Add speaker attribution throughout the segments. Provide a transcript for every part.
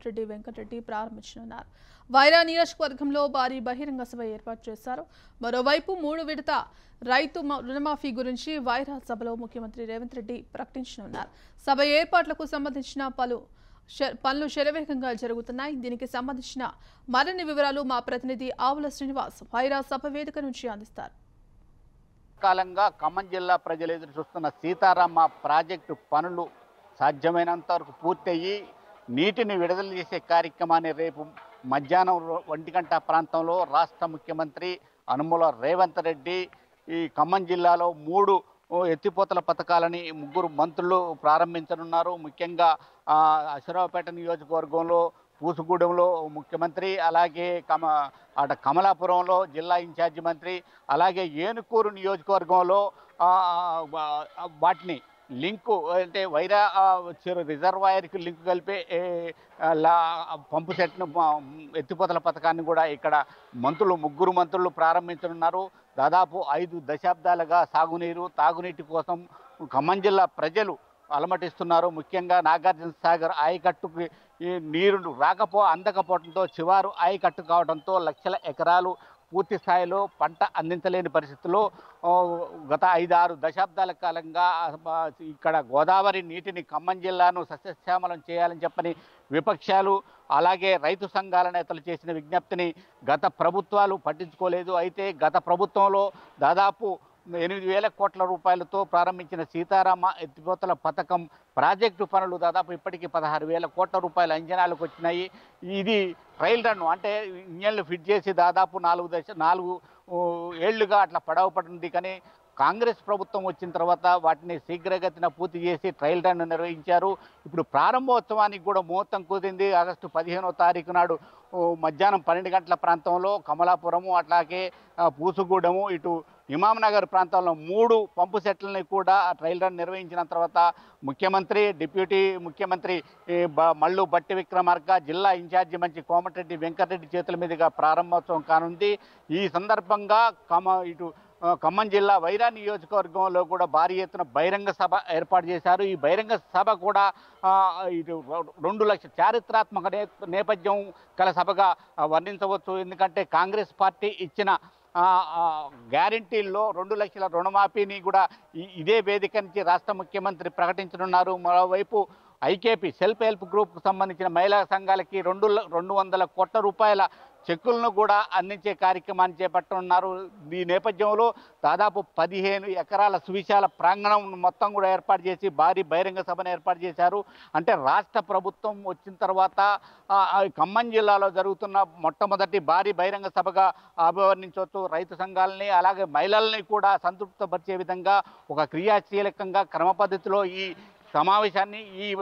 Speaker 1: కోమటిరెడ్డి వెంకటరెడ్డి ప్రారంభించనున్నారు. వైరా నియోజకవర్గంలో భారీ బహిరంగ సభ ఏర్పాటు చేశారు. మరోవైపు 3 విడత రైతు రుణమాఫీ గురించి వైరా సభలో ముఖ్యమంత్రి రేవంత్ రెడ్డి ప్రకటించనున్నారు. సభ ఏర్పాట్లకు సంబంధించిన పనులు శరవేగంగా జరుగుతున్నాయి. దీనికి సంబంధించిన మరిన్ని వివరాలు మా ప్రతినిధి ఆవుల శ్రీనివాస్ వైరా సభ వేదిక నుంచి అందిస్తారు.
Speaker 2: కాలంగా ఖమ్మం జిల్లా ప్రజలు ఎదురు చూస్తున్న సీతారామ ప్రాజెక్టు పనులు సాధ్యమైనంత వరకు పూర్తయ్యి నీటిని విడుదల చేసే కార్యక్రమాన్ని రేపు మధ్యాహ్నం 1 గంట ప్రాంతంలో రాష్ట్ర ముఖ్యమంత్రి అనుముల రేవంత్ రెడ్డి ఈ ఖమ్మం జిల్లాలో 3 ఎత్తిపోతల పథకాలని 3 మంత్రులు ప్రారంభించనున్నారు. ముఖ్యంగా అశ్వరావుపేట నియోజకవర్గంలో పూసుగూడెంలో ముఖ్యమంత్రి, అలాగే కమలాపురంలో జిల్లా ఇన్ఛార్జి మంత్రి, అలాగే ఏనుకూరు నియోజకవర్గంలో వాటిని లింకు అంటే వైరా రిజర్వాయర్కి లింకు కలిపే పంపు సెట్ను ఎత్తిపోతల పథకాన్ని కూడా ఇక్కడ మంత్రులు 3 మంత్రులు ప్రారంభించనున్నారు. దాదాపు 5 దశాబ్దాలుగా సాగునీరు తాగునీటి కోసం ఖమ్మం జిల్లా ప్రజలు అలమటిస్తున్నారు. ముఖ్యంగా నాగార్జున సాగర్ ఆయకట్టుకి ఈ నీరు అందకపోవడంతో చివారు ఆయకట్టు కావడంతో లక్షల ఎకరాలు పూర్తి స్థాయిలో పంట అందించలేని పరిస్థితుల్లో గత 5-6 దశాబ్దాల కాలంగా ఇక్కడ గోదావరి నీటిని ఖమ్మం జిల్లాను సస్యశ్యామలం చేయాలని చెప్పని విపక్షాలు అలాగే రైతు సంఘాల నేతలు చేసిన విజ్ఞప్తిని గత ప్రభుత్వాలు పట్టించుకోలేదు. అయితే గత ప్రభుత్వంలో దాదాపు 8,000 కోట్ల రూపాయలతో ప్రారంభించిన సీతారామ ఎత్తిపోతల పథకం ప్రాజెక్టు పనులు దాదాపు ఇప్పటికీ 16,000 కోట్ల రూపాయల అంచనాలకు వచ్చినాయి. ఇది ట్రయల్ రన్ అంటే ఇంజన్లు ఫిట్ చేసి దాదాపు 4 ఏళ్లుగా అట్లా పడవ పడింది. కానీ కాంగ్రెస్ ప్రభుత్వం వచ్చిన తర్వాత వాటిని శీఘ్రగతిన పూర్తి చేసి ట్రయల్ రన్ నిర్వహించారు. ఇప్పుడు ప్రారంభోత్సవానికి కూడా ముహూర్తం కుదిరింది. ఆగస్టు 15వ తారీఖు నాడు మధ్యాహ్నం 12 గంటల ప్రాంతంలో కమలాపురము అట్లాగే పూసుగూడెము ఇటు ఇమాంనగర్ ప్రాంతంలో 3 పంపు సెట్లని కూడా ట్రయల్ రన్ నిర్వహించిన తర్వాత ముఖ్యమంత్రి, డిప్యూటీ ముఖ్యమంత్రి మల్లు బట్టి విక్రమార్క, జిల్లా ఇన్ఛార్జి మంత్రి కోమటిరెడ్డి వెంకటరెడ్డి చేతుల మీదుగా ప్రారంభోత్సవం కానుంది. ఈ సందర్భంగా ఖమ్మం జిల్లా వైరా నియోజకవర్గంలో కూడా భారీ ఎత్తున బహిరంగ సభ ఏర్పాటు చేశారు. ఈ బహిరంగ సభ కూడా 2 లక్షల చారిత్రాత్మక నేపథ్యం గల సభగా వర్ణించవచ్చు. ఎందుకంటే కాంగ్రెస్ పార్టీ ఇచ్చిన గ్యారంటీల్లో 2 లక్షల రుణమాఫీని కూడా ఇదే వేదిక నుంచి రాష్ట్ర ముఖ్యమంత్రి ప్రకటించనున్నారు. మరోవైపు ఐకేపీ సెల్ఫ్ హెల్ప్ గ్రూప్కు సంబంధించిన మహిళా సంఘాలకి 200 కోట్ల రూపాయల చెక్కులను కూడా అందించే కార్యక్రమాన్ని చేపట్టనున్నారు. ఈ నేపథ్యంలో దాదాపు 15 ఎకరాల సువిశాల ప్రాంగణం మొత్తం కూడా ఏర్పాటు చేసి భారీ బహిరంగ సభను ఏర్పాటు చేశారు. అంటే రాష్ట్ర ప్రభుత్వం వచ్చిన తర్వాత ఖమ్మం జిల్లాలో జరుగుతున్న మొట్టమొదటి భారీ బహిరంగ సభగా అభివర్ణించవచ్చు. రైతు సంఘాలని అలాగే మహిళల్ని కూడా సంతృప్తిపరిచే విధంగా ఒక క్రియాశీలకంగా క్రమ పద్ధతిలో ఈ సమావేశాన్ని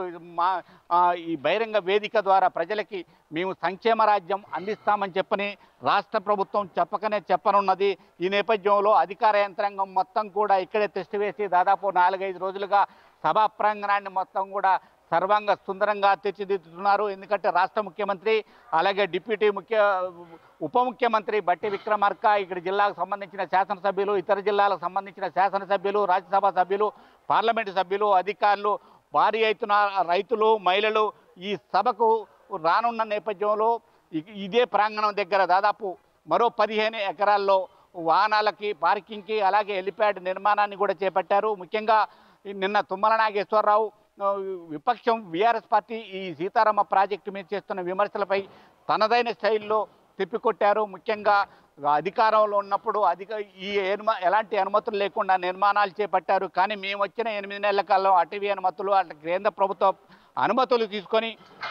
Speaker 2: ఈ బహిరంగ వేదిక ద్వారా ప్రజలకి మేము సంక్షేమ రాజ్యం అందిస్తామని చెప్పని రాష్ట్ర ప్రభుత్వం చెప్పనున్నది. ఈ నేపథ్యంలో అధికార యంత్రాంగం మొత్తం కూడా ఇక్కడే టెస్ట్ వేసి దాదాపు 4-5 రోజులుగా సభా ప్రాంగణాన్ని మొత్తం కూడా సర్వాంగ సుందరంగా తీర్చిదిద్దుతున్నారు. ఎందుకంటే రాష్ట్ర ముఖ్యమంత్రి అలాగే డిప్యూటీ ఉప ముఖ్యమంత్రి బట్టి విక్రమార్క, ఇక్కడ జిల్లాకు సంబంధించిన శాసనసభ్యులు, ఇతర జిల్లాలకు సంబంధించిన శాసనసభ్యులు, రాజ్యసభ సభ్యులు, పార్లమెంటు సభ్యులు, అధికారులు, భారీ ఎత్తున రైతులు, మహిళలు ఈ సభకు రానున్న నేపథ్యంలో ఇదే ప్రాంగణం దగ్గర దాదాపు మరో 15 ఎకరాల్లో వాహనాలకి పార్కింగ్కి అలాగే హెలిప్యాడ్ నిర్మాణాన్ని కూడా చేపట్టారు. ముఖ్యంగా నిన్న తుమ్మల నాగేశ్వరరావు విపక్షం వీఆర్ఎస్ పార్టీ ఈ సీతారామ ప్రాజెక్టు మీద చేస్తున్న విమర్శలపై తనదైన స్టైల్లో తిప్పికొట్టారు. ముఖ్యంగా అధికారంలో ఉన్నప్పుడు ఎలాంటి అనుమతులు లేకుండా నిర్మాణాలు చేపట్టారు. కానీ మేము వచ్చిన 8 నెలల కాలం అటవీ అనుమతులు అట్లా కేంద్ర ప్రభుత్వ అనుమతులు తీసుకొని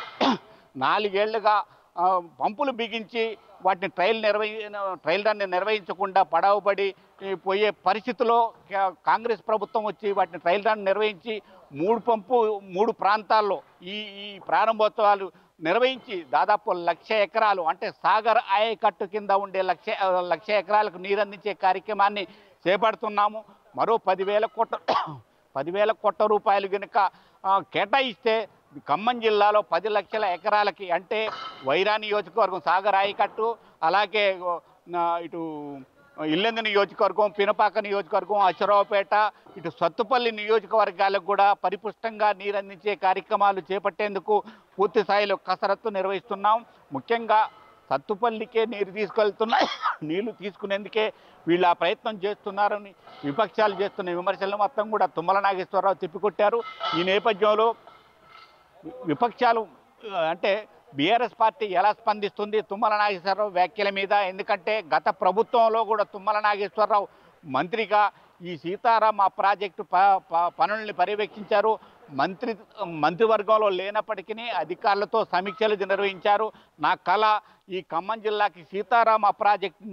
Speaker 2: 4 ఏళ్లుగా పంపులు బిగించి వాటిని ట్రయల్ రన్ నిర్వహించకుండా పడవబడి పోయే పరిస్థితిలో కాంగ్రెస్ ప్రభుత్వం వచ్చి వాటిని ట్రయల్ రన్ నిర్వహించి 3 ప్రాంతాల్లో ఈ ప్రారంభోత్సవాలు నిర్వహించి దాదాపు 1,00,000 ఎకరాలు అంటే సాగర్ ఆయకట్టు కింద ఉండే 1,00,000 ఎకరాలకు నీరందించే కార్యక్రమాన్ని చేపడుతున్నాము. మరో 10,000 కోట్ల రూపాయలు కనుక కేటాయిస్తే ఖమ్మం జిల్లాలో 10 లక్షల ఎకరాలకి అంటే వైరా నియోజకవర్గం సాగర్ ఆయకట్టు అలాగే ఇటు ఇల్లెందు నియోజకవర్గం, పినపాక నియోజకవర్గం, అశ్వరావుపేట, ఇటు సత్తుపల్లి నియోజకవర్గాలకు కూడా పరిపుష్టంగా నీరు అందించే కార్యక్రమాలు చేపట్టేందుకు పూర్తి స్థాయిలో కసరత్తు నిర్వహిస్తున్నాం. ముఖ్యంగా సత్తుపల్లికే నీరు తీసుకెళ్తున్నాయి, నీళ్లు తీసుకునేందుకే వీళ్ళు ఆ ప్రయత్నం చేస్తున్నారని విపక్షాలు చేస్తున్న విమర్శలను మొత్తం కూడా తుమ్మల నాగేశ్వరరావు తిప్పికొట్టారు. ఈ నేపథ్యంలో విపక్షాలు అంటే బీఆర్ఎస్ పార్టీ ఎలా స్పందిస్తుంది తుమ్మల నాగేశ్వరరావు వ్యాఖ్యల మీద? ఎందుకంటే గత ప్రభుత్వంలో కూడా తుమ్మల నాగేశ్వరరావు మంత్రిగా ఈ సీతారామ ప్రాజెక్టు పనుల్ని పర్యవేక్షించారు. మంత్రివర్గంలో లేనప్పటికీ అధికారులతో సమీక్షలు నిర్వహించారు. నా కళ ఈ ఖమ్మం జిల్లాకి సీతారామ ప్రాజెక్టు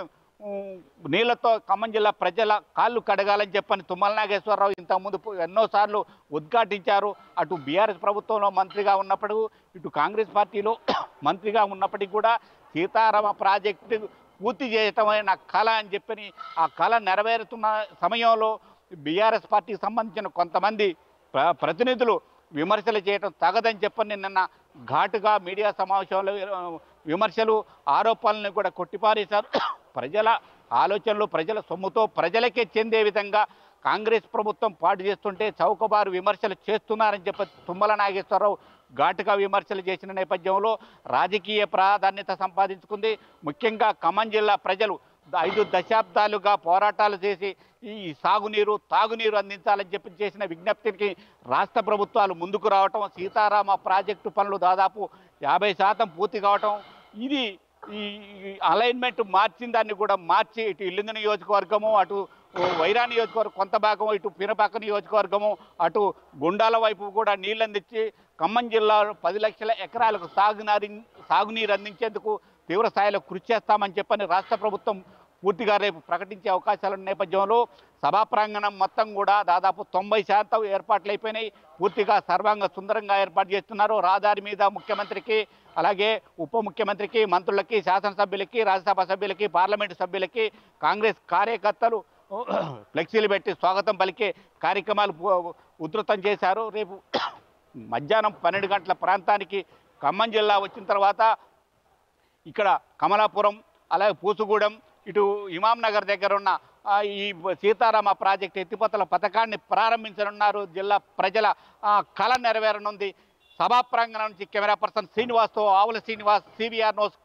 Speaker 2: నీళ్లతో ఖమ్మం జిల్లా ప్రజల కాళ్ళు కడగాలని చెప్పని తుమ్మల నాగేశ్వరరావు ఇంతకుముందు ఎన్నోసార్లు ఉద్ఘాటించారు. అటు బీఆర్ఎస్ ప్రభుత్వంలో మంత్రిగా ఉన్నప్పుడు, ఇటు కాంగ్రెస్ పార్టీలో మంత్రిగా ఉన్నప్పటికీ కూడా సీతారామ ప్రాజెక్టు పూర్తి చేయటమే నా కళ అని చెప్పని ఆ కళ నెరవేరుతున్న సమయంలో బీఆర్ఎస్ పార్టీకి సంబంధించిన కొంతమంది ప్రతినిధులు విమర్శలు చేయడం తగదని చెప్పని నిన్న ఘాటుగా మీడియా సమావేశంలో విమర్శలు, ఆరోపణలను కూడా కొట్టిపారేశారు. ప్రజల ఆలోచనలు ప్రజల సొమ్ముతో ప్రజలకే చెందే విధంగా కాంగ్రెస్ ప్రభుత్వం పాటు చేస్తుంటే చౌకబారు విమర్శలు చేస్తున్నారని చెప్పి తుమ్మల నాగేశ్వరరావు ఘాటుగా విమర్శలు చేసిన నేపథ్యంలో రాజకీయ ప్రాధాన్యత సంపాదించుకుంది. ముఖ్యంగా ఖమ్మం జిల్లా ప్రజలు 5 దశాబ్దాలుగా పోరాటాలు చేసి ఈ సాగునీరు, తాగునీరు అందించాలని చెప్పి చేసిన విజ్ఞప్తికి రాష్ట్ర ప్రభుత్వాలు ముందుకు రావటం, సీతారామ ప్రాజెక్టు పనులు దాదాపు 50% పూర్తి కావటం, ఇది ఈ అలైన్మెంట్ మార్చిన దాన్ని కూడా మార్చి ఇటు ఇల్లందు నియోజకవర్గము, అటు వైరా నియోజకవర్గం కొంత భాగము, ఇటు పినపాక నియోజకవర్గము, అటు గుండాల వైపు కూడా నీళ్ళు అందించి ఖమ్మం జిల్లాలో 10 లక్షల ఎకరాలకు సాగునీరు అందించేందుకు తీవ్ర స్థాయిలో కృషి చేస్తామని చెప్పని రాష్ట్ర ప్రభుత్వం పూర్తిగా రేపు ప్రకటించే అవకాశాలున్న నేపథ్యంలో సభా ప్రాంగణం మొత్తం కూడా దాదాపు 90% ఏర్పాట్లు అయిపోయినాయి. పూర్తిగా సర్వాంగ సుందరంగా ఏర్పాటు చేస్తున్నారు. రహదారి మీద ముఖ్యమంత్రికి, అలాగే ఉప ముఖ్యమంత్రికి, మంత్రులకి, శాసనసభ్యులకి, రాజ్యసభ సభ్యులకి, పార్లమెంటు సభ్యులకి కాంగ్రెస్ కార్యకర్తలు ఫ్లెక్సీలు పెట్టి స్వాగతం పలికే కార్యక్రమాలు ఉధృతం చేశారు. రేపు మధ్యాహ్నం 12 గంటల ప్రాంతానికి ఖమ్మం జిల్లా వచ్చిన తర్వాత ఇక్కడ కమలాపురం, అలాగే పూసుగూడెం, ఇటు ఇమాం నగర్ దగ్గర ఉన్న ఈ సీతారామ ప్రాజెక్టు ఎత్తిపోతల పథకాన్ని ప్రారంభించనున్నారు. జిల్లా ప్రజల కళ నెరవేరనుంది. సభా ప్రాంగణం నుంచి కెమెరా పర్సన్ శ్రీనివాస్తో ఆవుల శ్రీనివాస్, CVR న్యూస్.